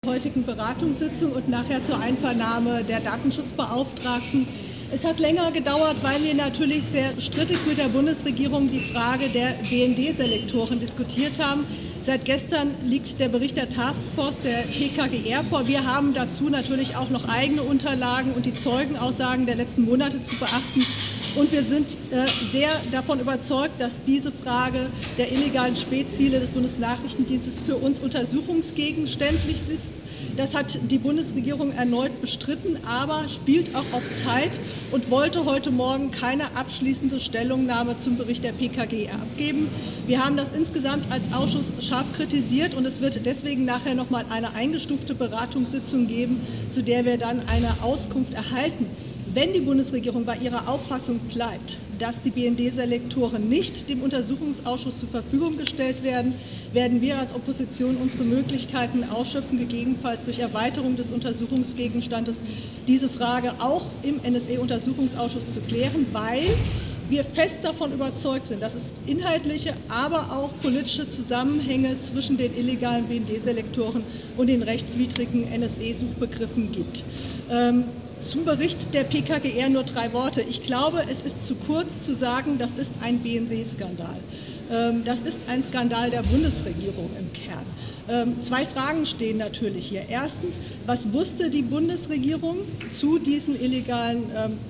heutigen Beratungssitzung und nachher zur Einvernahme der Datenschutzbeauftragten. Es hat länger gedauert, weil wir natürlich sehr strittig mit der Bundesregierung die Frage der BND-Selektoren diskutiert haben. Seit gestern liegt der Bericht der Taskforce der PKGR vor. Wir haben dazu natürlich auch noch eigene Unterlagen und die Zeugenaussagen der letzten Monate zu beachten. Und wir sind sehr davon überzeugt, dass diese Frage der illegalen Spähziele des Bundesnachrichtendienstes für uns untersuchungsgegenständlich ist. Das hat die Bundesregierung erneut bestritten, aber spielt auch auf Zeit und wollte heute Morgen keine abschließende Stellungnahme zum Bericht der PKGR abgeben. Wir haben das insgesamt als Ausschuss scharf kritisiert und es wird deswegen nachher noch mal eine eingestufte Beratungssitzung geben, zu der wir dann eine Auskunft erhalten. Wenn die Bundesregierung bei ihrer Auffassung bleibt, dass die BND-Selektoren nicht dem Untersuchungsausschuss zur Verfügung gestellt werden, werden wir als Opposition unsere Möglichkeiten ausschöpfen, gegebenenfalls durch Erweiterung des Untersuchungsgegenstandes diese Frage auch im NSA-Untersuchungsausschuss zu klären, weil wir fest davon überzeugt sind, dass es inhaltliche, aber auch politische Zusammenhänge zwischen den illegalen BND-Selektoren und den rechtswidrigen NSA-Suchbegriffen gibt. Zum Bericht der PKGR nur 3 Worte. Ich glaube, es ist zu kurz zu sagen, das ist ein BND-Skandal. Das ist ein Skandal der Bundesregierung im Kern. 2 Fragen stehen natürlich hier. Erstens, was wusste die Bundesregierung zu diesen illegalen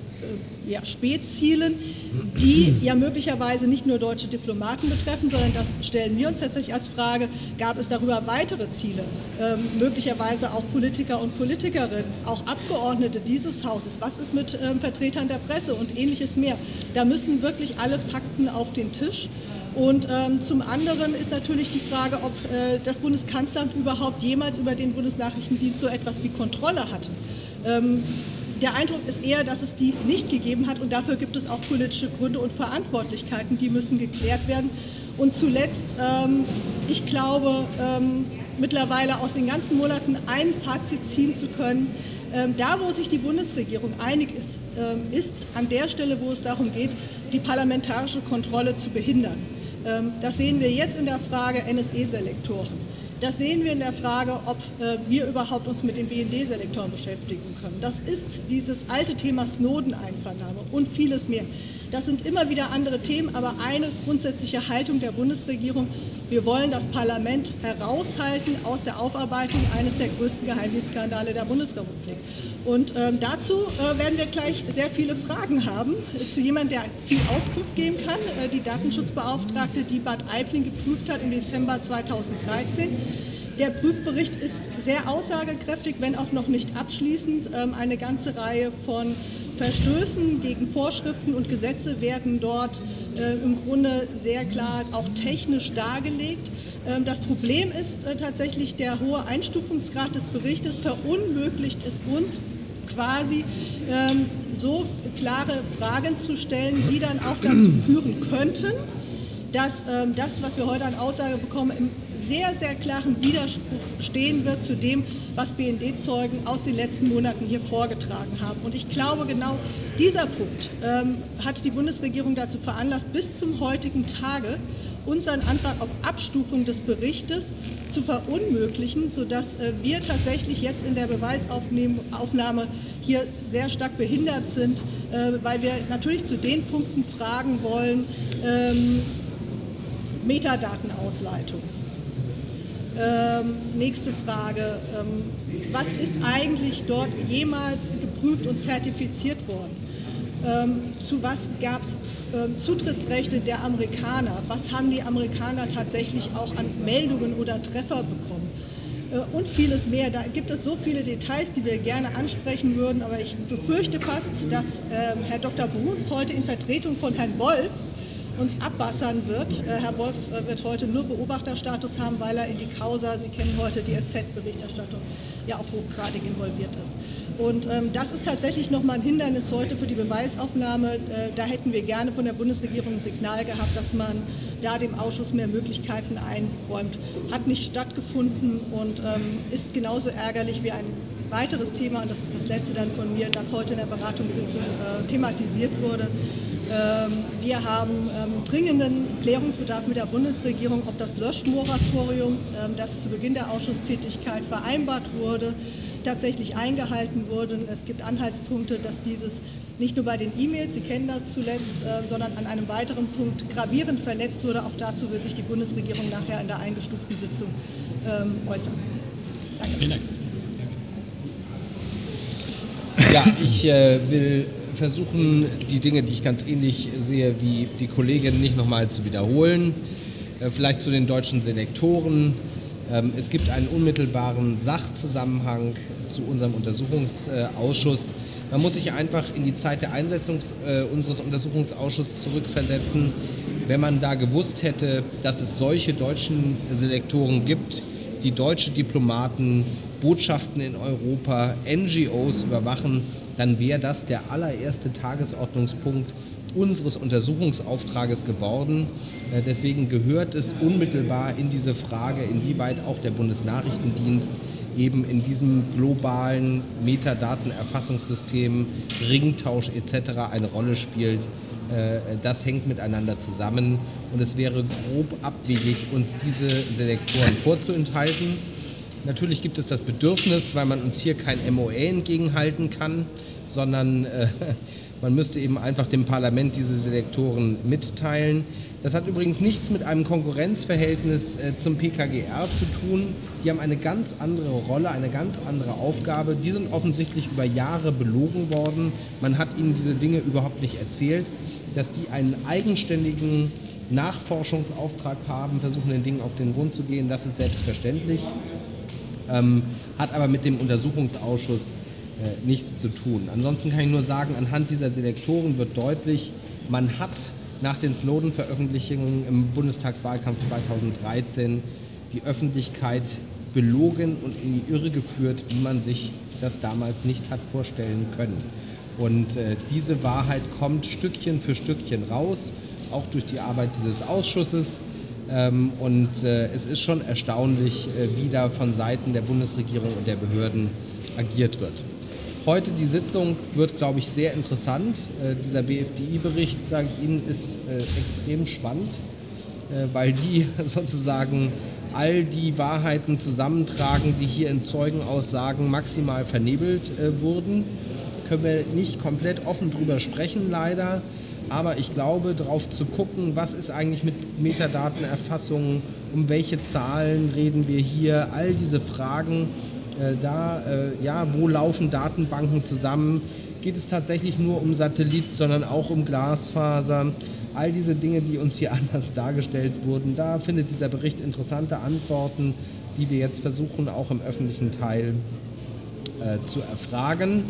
Spähzielen, die ja möglicherweise nicht nur deutsche Diplomaten betreffen, sondern das stellen wir uns tatsächlich als Frage, gab es darüber weitere Ziele, möglicherweise auch Politiker und Politikerinnen, auch Abgeordnete dieses Hauses, was ist mit Vertretern der Presse und ähnliches mehr. Da müssen wirklich alle Fakten auf den Tisch. Und zum anderen ist natürlich die Frage, ob das Bundeskanzleramt überhaupt jemals über den Bundesnachrichtendienst so etwas wie Kontrolle hatte. Der Eindruck ist eher, dass es die nicht gegeben hat und dafür gibt es auch politische Gründe und Verantwortlichkeiten, die müssen geklärt werden. Und zuletzt, ich glaube, mittlerweile aus den ganzen Monaten ein Fazit ziehen zu können, da, wo sich die Bundesregierung einig ist, ist an der Stelle, wo es darum geht, die parlamentarische Kontrolle zu behindern. Das sehen wir jetzt in der Frage NSA-Selektoren. Das sehen wir in der Frage, ob wir überhaupt uns mit den BND-Selektoren beschäftigen können. Das ist dieses alte Thema Snowden-Einvernahme und vieles mehr. Das sind immer wieder andere Themen, aber eine grundsätzliche Haltung der Bundesregierung: Wir wollen das Parlament heraushalten aus der Aufarbeitung eines der größten Geheimdienstskandale der Bundesrepublik. Und dazu werden wir gleich sehr viele Fragen haben zu jemandem, der viel Auskunft geben kann. Die Datenschutzbeauftragte, die Bad Aibling geprüft hat im Dezember 2013. Der Prüfbericht ist sehr aussagekräftig, wenn auch noch nicht abschließend. Eine ganze Reihe von Verstößen gegen Vorschriften und Gesetze werden dort im Grunde sehr klar auch technisch dargelegt. Das Problem ist tatsächlich der hohe Einstufungsgrad des Berichtes verunmöglicht es uns quasi so klare Fragen zu stellen, die dann auch dazu führen könnten, dass das, was wir heute an Aussage bekommen, im sehr, sehr klaren Widerspruch stehen wird zu dem, was BND-Zeugen aus den letzten Monaten hier vorgetragen haben. Und ich glaube, genau dieser Punkt hat die Bundesregierung dazu veranlasst, bis zum heutigen Tage unseren Antrag auf Abstufung des Berichtes zu verunmöglichen, sodass wir tatsächlich jetzt in der Beweisaufnahme hier sehr stark behindert sind, weil wir natürlich zu den Punkten fragen wollen, Metadatenausleitung. Nächste Frage. Was ist eigentlich dort jemals geprüft und zertifiziert worden? Zu was gab es Zutrittsrechte der Amerikaner? Was haben die Amerikaner tatsächlich auch an Meldungen oder Treffer bekommen? Und vieles mehr. Da gibt es so viele Details, die wir gerne ansprechen würden, aber ich befürchte fast, dass Herr Dr. Bruns heute in Vertretung von Herrn Wolf uns abwassern wird. Herr Wolf wird heute nur Beobachterstatus haben, weil er in die Causa, Sie kennen heute die SZ-Berichterstattung, ja auch hochgradig involviert ist. Und das ist tatsächlich nochmal ein Hindernis heute für die Beweisaufnahme. Da hätten wir gerne von der Bundesregierung ein Signal gehabt, dass man da dem Ausschuss mehr Möglichkeiten einräumt. Hat nicht stattgefunden und ist genauso ärgerlich wie ein weiteres Thema, und das ist das letzte dann von mir, das heute in der Beratungssitzung thematisiert wurde. Wir haben dringenden Klärungsbedarf mit der Bundesregierung, ob das Löschmoratorium, das zu Beginn der Ausschusstätigkeit vereinbart wurde, tatsächlich eingehalten wurde. Es gibt Anhaltspunkte, dass dieses nicht nur bei den E-Mails, Sie kennen das zuletzt, sondern an einem weiteren Punkt gravierend verletzt wurde. Auch dazu wird sich die Bundesregierung nachher in der eingestuften Sitzung äußern. Danke. Vielen Dank. Ja, ich will versuchen, die Dinge, die ich ganz ähnlich sehe wie die Kollegin, nicht nochmal zu wiederholen. Vielleicht zu den deutschen Selektoren. Es gibt einen unmittelbaren Sachzusammenhang zu unserem Untersuchungsausschuss. Man muss sich einfach in die Zeit der Einsetzung unseres Untersuchungsausschusses zurückversetzen. Wenn man da gewusst hätte, dass es solche deutschen Selektoren gibt, die deutsche Diplomaten, Botschaften in Europa, NGOs überwachen, dann wäre das der allererste Tagesordnungspunkt unseres Untersuchungsauftrages geworden. Deswegen gehört es unmittelbar in diese Frage, inwieweit auch der Bundesnachrichtendienst eben in diesem globalen Metadatenerfassungssystem, Ringtausch etc. eine Rolle spielt. Das hängt miteinander zusammen und es wäre grob abwegig, uns diese Selektoren vorzuenthalten. Natürlich gibt es das Bedürfnis, weil man uns hier kein MOA entgegenhalten kann, sondern man müsste eben einfach dem Parlament diese Selektoren mitteilen. Das hat übrigens nichts mit einem Konkurrenzverhältnis zum PKGR zu tun. Die haben eine ganz andere Rolle, eine ganz andere Aufgabe. Die sind offensichtlich über Jahre belogen worden. Man hat ihnen diese Dinge überhaupt nicht erzählt. Dass die einen eigenständigen Nachforschungsauftrag haben, versuchen den Dingen auf den Grund zu gehen, das ist selbstverständlich. Hat aber mit dem Untersuchungsausschuss nichts zu tun. Ansonsten kann ich nur sagen, anhand dieser Selektoren wird deutlich, man hat nach den Snowden-Veröffentlichungen im Bundestagswahlkampf 2013 die Öffentlichkeit belogen und in die Irre geführt, wie man sich das damals nicht hat vorstellen können. Und diese Wahrheit kommt Stückchen für Stückchen raus, auch durch die Arbeit dieses Ausschusses. Es ist schon erstaunlich, wie da von Seiten der Bundesregierung und der Behörden agiert wird. Heute die Sitzung wird, glaube ich, sehr interessant. Dieser BFDI-Bericht, sage ich Ihnen, ist extrem spannend, weil die sozusagen all die Wahrheiten zusammentragen, die hier in Zeugenaussagen maximal vernebelt wurden. Können wir nicht komplett offen drüber sprechen, leider. Aber ich glaube, darauf zu gucken, was ist eigentlich mit Metadatenerfassungen, um welche Zahlen reden wir hier, all diese Fragen, wo laufen Datenbanken zusammen, geht es tatsächlich nur um Satellit, sondern auch um Glasfaser, all diese Dinge, die uns hier anders dargestellt wurden, da findet dieser Bericht interessante Antworten, die wir jetzt versuchen, auch im öffentlichen Teil zu erfragen.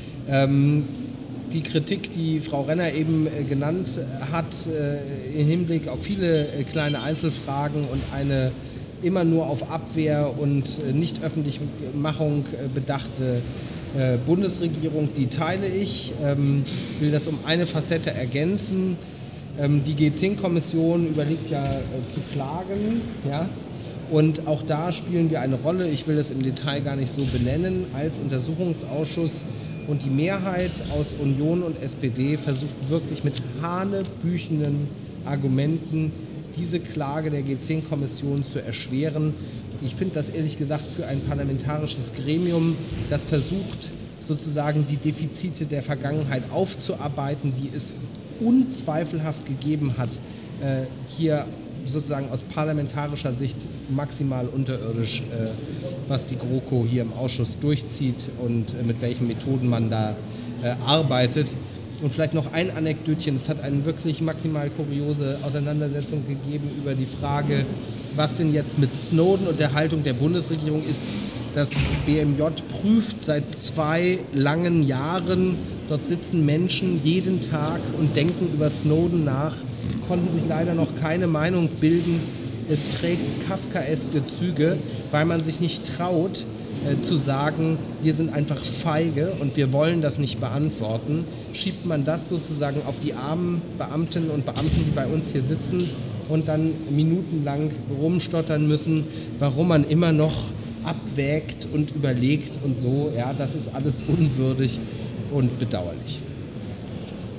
Die Kritik, die Frau Renner eben genannt hat, im Hinblick auf viele kleine Einzelfragen und eine immer nur auf Abwehr und Nicht-Öffentlichmachung bedachte Bundesregierung, die teile ich. Ich will das um eine Facette ergänzen. Die G10-Kommission überlegt ja zu klagen, ja? Und auch da spielen wir eine Rolle. Ich will das im Detail gar nicht so benennen, als Untersuchungsausschuss. Und die Mehrheit aus Union und SPD versucht wirklich mit hanebüchenden Argumenten diese Klage der G10-Kommission zu erschweren. Ich finde das ehrlich gesagt für ein parlamentarisches Gremium, das versucht sozusagen die Defizite der Vergangenheit aufzuarbeiten, die es unzweifelhaft gegeben hat, hier sozusagen aus parlamentarischer Sicht maximal unterirdisch, was die GroKo hier im Ausschuss durchzieht und mit welchen Methoden man da arbeitet. Und vielleicht noch ein Anekdötchen, es hat eine wirklich maximal kuriose Auseinandersetzung gegeben über die Frage, was denn jetzt mit Snowden und der Haltung der Bundesregierung ist. Das BMJ prüft seit 2 langen Jahren, dort sitzen Menschen jeden Tag und denken über Snowden nach, konnten sich leider noch keine Meinung bilden. Es trägt kafkaeske Züge, weil man sich nicht traut zu sagen, wir sind einfach feige und wir wollen das nicht beantworten. Schiebt man das sozusagen auf die armen Beamtinnen und Beamten, die bei uns hier sitzen und dann minutenlang rumstottern müssen, warum man immer noch abwägt und überlegt und so. Ja, das ist alles unwürdig und bedauerlich. Die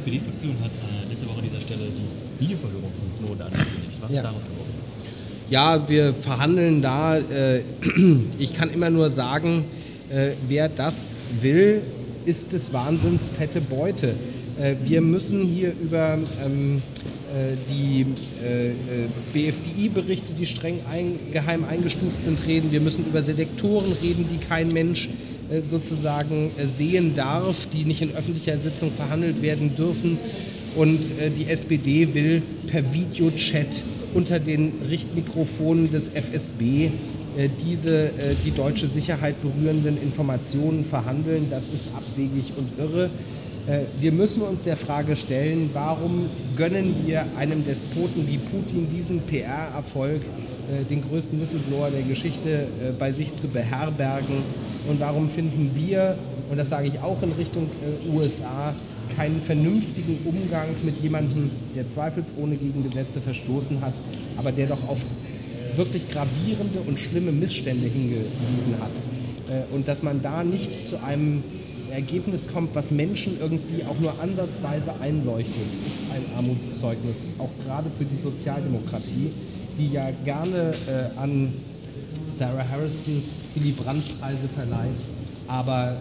SPD-Fraktion hat letzte Woche an dieser Stelle die Videoverhörung von Snowden angekündigt. Was ist daraus geworden? Ja, wir verhandeln da. Ich kann immer nur sagen, wer das will, ist des Wahnsinns fette Beute. Wir müssen hier über die BFDI-Berichte, die streng geheim eingestuft sind, reden. Wir müssen über Selektoren reden, die kein Mensch sozusagen sehen darf, die nicht in öffentlicher Sitzung verhandelt werden dürfen. Und die SPD will per Videochat unter den Richtmikrofonen des FSB die deutsche Sicherheit berührenden Informationen verhandeln. Das ist abwegig und irre. Wir müssen uns der Frage stellen, warum gönnen wir einem Despoten wie Putin diesen PR-Erfolg, den größten Whistleblower der Geschichte bei sich zu beherbergen, und warum finden wir, und das sage ich auch in Richtung USA, keinen vernünftigen Umgang mit jemandem, der zweifelsohne gegen Gesetze verstoßen hat, aber der doch auf wirklich gravierende und schlimme Missstände hingewiesen hat. Und dass man da nicht zu einem Ergebnis kommt, was Menschen irgendwie auch nur ansatzweise einleuchtet, ist ein Armutszeugnis, auch gerade für die Sozialdemokratie, die ja gerne an Sarah Harrison Willy Brandt-Preise verleiht, aber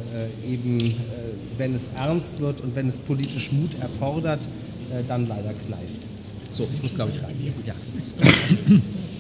wenn es ernst wird und wenn es politisch Mut erfordert, dann leider kneift. So, ich muss, glaube ich, rein. Ja.